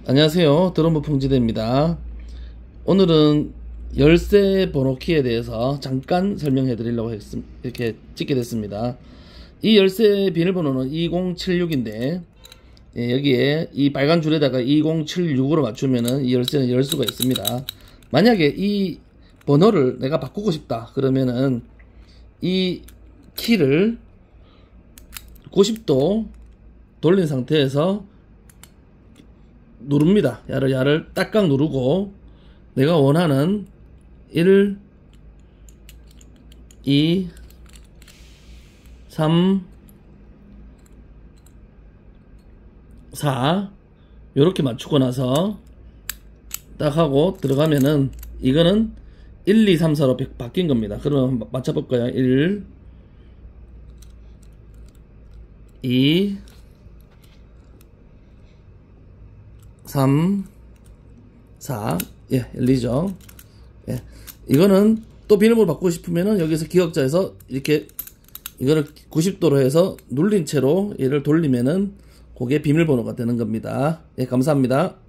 안녕하세요. 드럼부 풍지대입니다. 오늘은 열쇠 번호키에 대해서 잠깐 설명해 드리려고 이렇게 찍게 됐습니다. 이 열쇠 비밀번호는 2076인데 여기에 이 빨간 줄에다가 2076으로 맞추면은 이 열쇠는 열 수가 있습니다. 만약에 이 번호를 내가 바꾸고 싶다 그러면은 이 키를 90도 돌린 상태에서 누릅니다. 야를 딱딱 누르고 내가 원하는 1, 2, 3, 4 요렇게 맞추고 나서 딱 하고 들어가면은 이거는 1, 2, 3, 4로 바뀐 겁니다. 그러면 한번 맞춰볼까요? 1, 2, 3, 4, 예, 열리죠. 예, 이거는 또 비밀번호 바꾸고 싶으면은 여기서 기억자에서 이렇게 이거를 90도로 해서 눌린 채로 얘를 돌리면은 그게 비밀번호가 되는 겁니다. 예, 감사합니다.